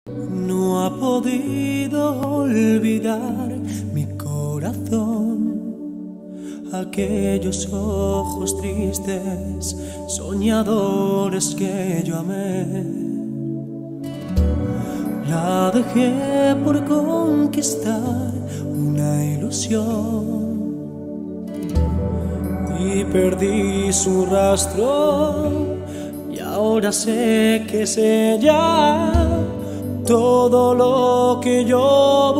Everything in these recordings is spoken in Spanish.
No ha podido olvidar mi corazón aquellos ojos tristes, soñadores que yo amé. La dejé por conquistar una ilusión y perdí su rastro, y ahora sé que es ella todo lo que yo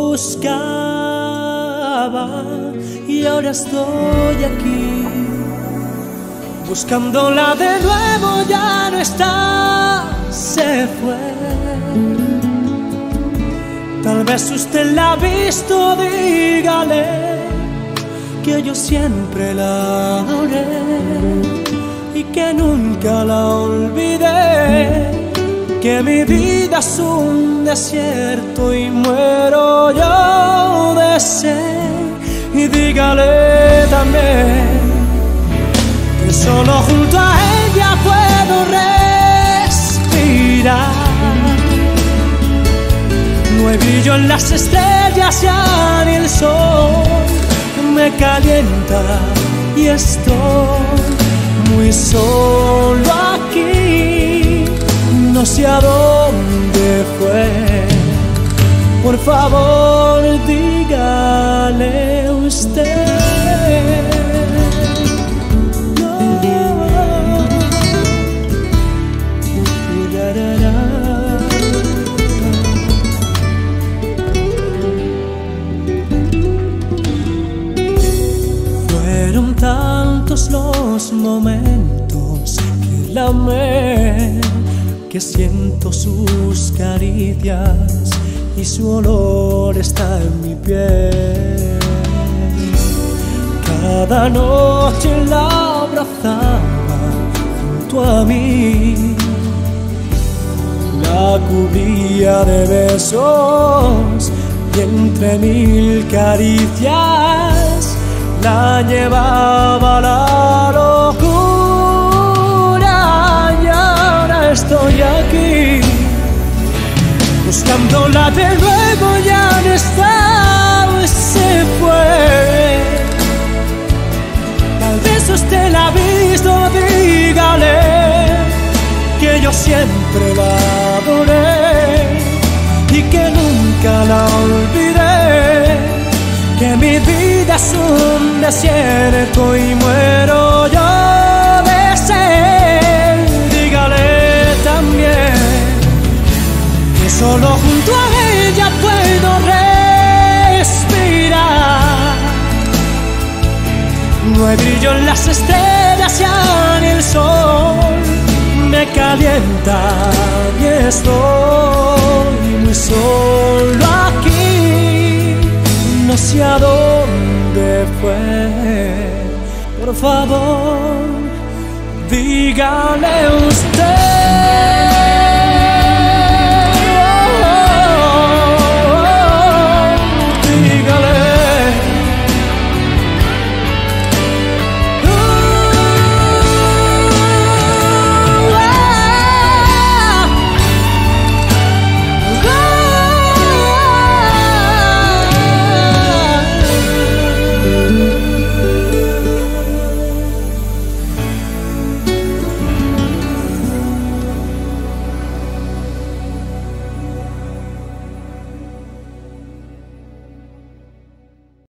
buscaba, y ahora estoy aquí buscándola de nuevo. Ya no está, se fue. Tal vez usted la ha visto, dígale que yo siempre la adoré y que nunca la olvidé, que mi vida es un desierto y muero yo de sed. Y dígale también que solo junto a ella puedo respirar. No hay brillo en las estrellas, ya ni el sol me calienta, y estoy muy solo aquí. No sé a dónde fue, por favor dígale usted. Fueron tantos los momentos que la amé, que siento sus caricias y su olor está en mi piel. Cada noche la abrazaba junto a mí, la cubría de besos y entre mil caricias la llevaba a la locura. Y ahora estoy aquí buscándola de nuevo, ya no está, se fue. Tal vez usted la ha visto, dígale que yo siempre la adoré y que nunca la olvidé, que mi vida es un desierto y muero yo de sed. Dígale también que solo junto a ella puedo respirar. No hay brillo en las estrellas, ya ni el sol me calienta, y estoy muy solo aquí. No sé a dónde fue, por favor dígale usted.